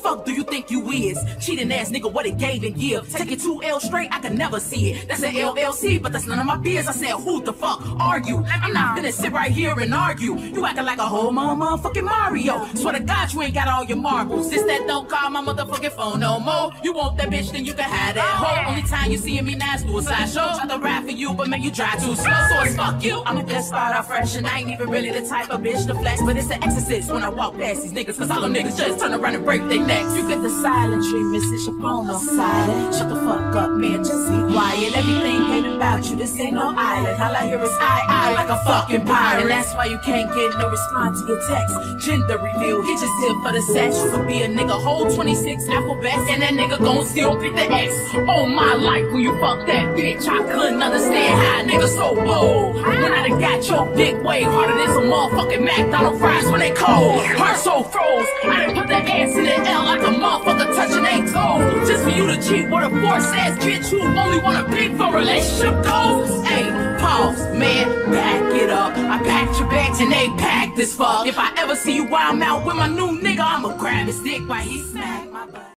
fuck do you think you is? Cheating ass nigga, what it gave and give. Take it 2 L straight, I can never see it. That's an LLC, but that's none of my biz. I said, who the fuck are you? I'm not gonna sit right here and argue. You acting like a whole motherfucking Mario. Swear to God, you ain't got all your marbles. This that don't call my motherfucking phone no more. You want that bitch, then you can have that hoe. Only time you seeing me now is suicide show. Try to rap for you, but man, you drive too slow. So it's fuck you. I'm just start out fresh, and I ain't even really the type of bitch to flex. But it's an exorcist when I walk past these niggas, cause all them niggas just turn around and break their necks. You get the silent treatment, Mrs. Chapono. Silent. Shut the fuck up, man, just be quiet. Everything ain't about you, this ain't no island. All I hear is I like a fucking pirate. And that's why you can't get no response to your text. Gender reveal, he just here for the sex. You could be a nigga, whole 26 alphabets, and that nigga gon' still pick the X. All my life when you fuck that bitch, I couldn't understand how a nigga so bold. When I done got your dick way harder than some motherfucking McDonald's fries when they cold. Heart so froze, I done put the ass in the L like a motherfucker touching they toes. Just for you to cheat with a force ass bitch who only wanna pick for relationship goals. Hey, pause, man, back it up. I packed your bags and they packed this fuck. If I ever see you while I'm out with my new nigga, I'ma grab his dick while he smack my butt.